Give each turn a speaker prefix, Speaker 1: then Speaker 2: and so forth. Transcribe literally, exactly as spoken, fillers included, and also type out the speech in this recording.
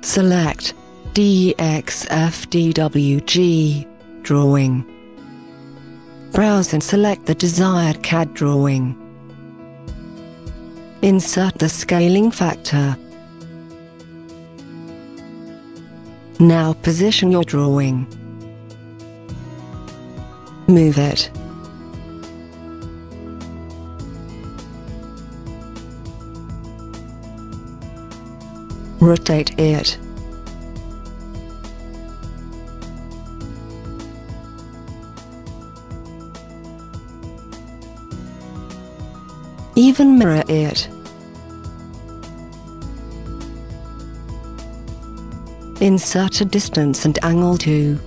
Speaker 1: Select D X F D W G drawing. Browse and select the desired C A D drawing. Insert the scaling factor. Now position your drawing. Move it. Rotate it. Even mirror it. Insert a distance and angle too.